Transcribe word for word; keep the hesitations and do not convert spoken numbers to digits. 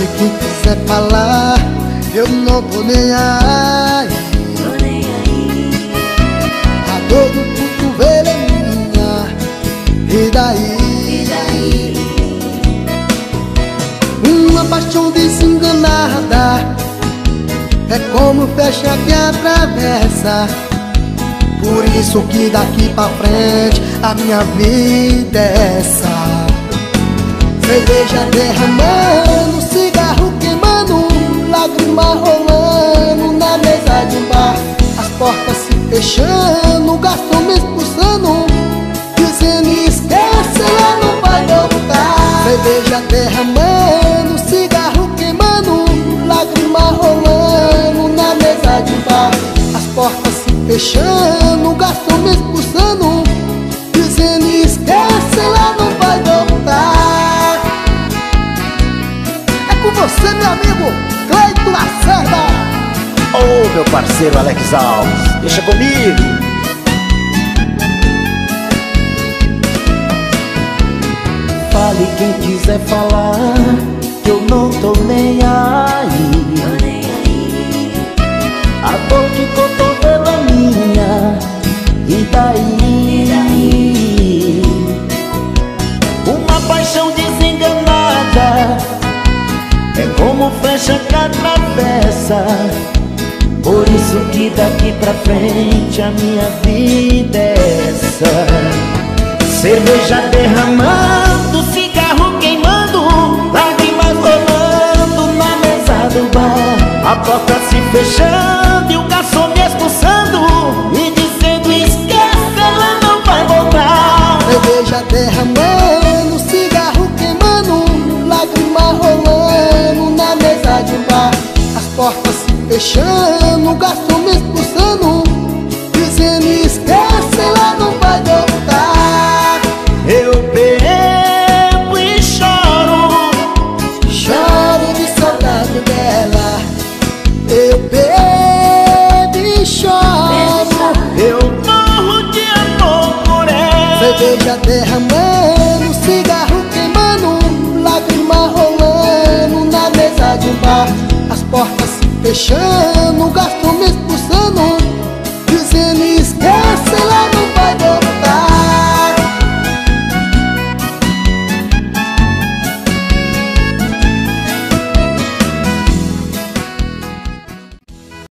quem quiser falar, eu não tô nem aí. Tô nem aí. A dor do cotovelo é minha, e daí? E daí? Uma paixão desenganada é como flecha que atravessa. Por isso que daqui pra frente a minha vida é essa. Cerveja derramando, cigarro queimando, lágrima rolando na mesa de um bar. As portas se fechando, o garçom me expulsando, dizendo esquece, ela não vai voltar. Cerveja derramando, cigarro queimando, lágrima rolando na mesa de um bar. As portas se fechando, o garçom me expulsando, dizendo esquece, ela não vai voltar. É com você, meu amigo Cleito Lacerda. Ô oh, meu parceiro Alex Alves, deixa comigo. Fale quem quiser falar, que eu não tô nem aí. Tô nem aí. A dor de cotovelo é minha, e daí? E daí? Uma paixão desenganada é como flecha que atravessa. Por isso que daqui pra frente a minha vida é essa. Cerveja derramando, cigarro queimando, lágrimas rolando na mesa do bar. A porta se fechando e o garçom me expulsando, me dizendo esquece, ela não vai voltar. Cerveja derramando, cigarro queimando, lágrima rolando na mesa de um bar. As portas se fechando, o garçom me expulsando, dizendo esquece, ela não vai voltar. Eu bebo e choro, Choro de saudade dela. Eu bebo e choro, eu morro de amor por ela. cerveja derramando, cigarro queimando, lágrima rolando na mesa de um bar. As portas se fechando, o garçom